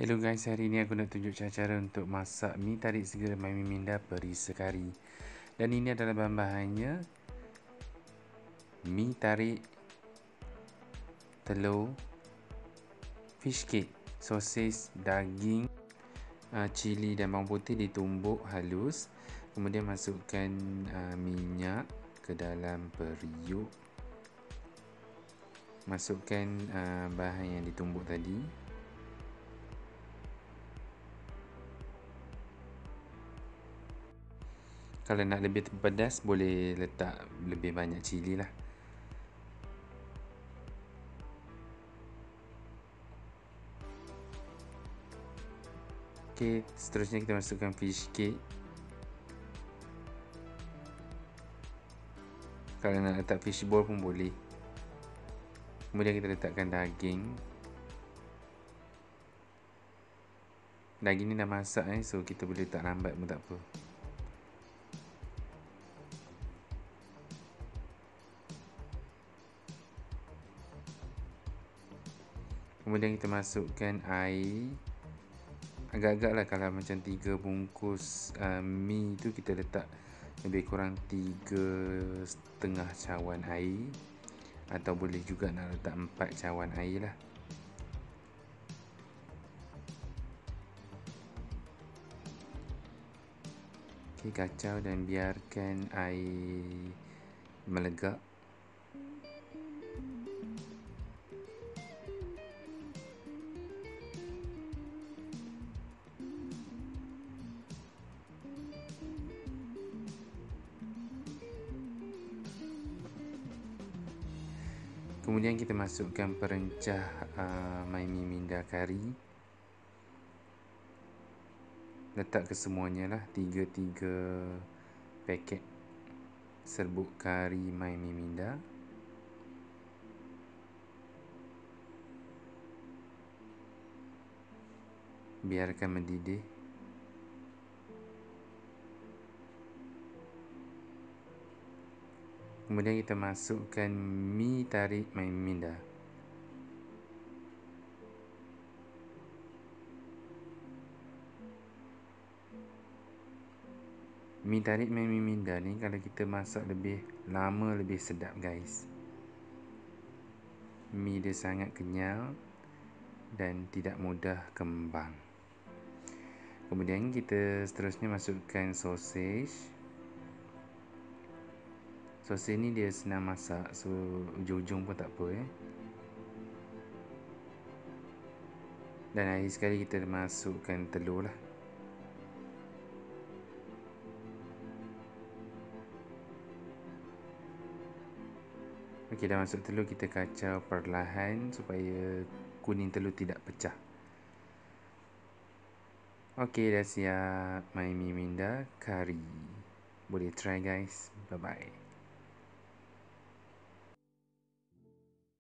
Hello guys, hari ni aku nak tunjuk cara untuk masak mi tarik segera Mami Minda Perisa Kari. Dan ini adalah bahan-bahannya: mi tarik, telur, fish cake, sosis, daging, cili dan bawang putih ditumbuk halus. Kemudian masukkan minyak ke dalam periuk. Masukkan bahan yang ditumbuk tadi. Kalau nak lebih pedas, boleh letak lebih banyak cili lah. Okey, seterusnya kita masukkan fish cake. Kalau nak letak fish ball pun boleh. Kemudian kita letakkan daging. Daging ni dah masak so kita boleh letak lambat pun tak apa. Kemudian kita masukkan air. Agak-agak lah, kalau macam 3 bungkus mi tu kita letak lebih kurang 3,5 cawan air. Atau boleh juga nak letak 4 cawan air lah. Okay, kacau dan biarkan air melegak. Kemudian kita masukkan perencah Mami Minda Kari. Letak ke semuanya lah, 3 paket serbuk kari Mami Minda. Biarkan mendidih. Kemudian kita masukkan mi tarik Mami Minda. Mi tarik Mami Minda ni kalau kita masak lebih lama lebih sedap guys. Mi dia sangat kenyal dan tidak mudah kembang. Kemudian kita seterusnya masukkan sosis. Sosis ni dia senang masak, so ujung-ujung pun tak apa Dan akhir sekali kita masukkan telur lah. Okey, dah masuk telur, kita kacau perlahan supaya kuning telur tidak pecah. Okey, dah siap Mami Minda Kari. Boleh try guys. Bye bye.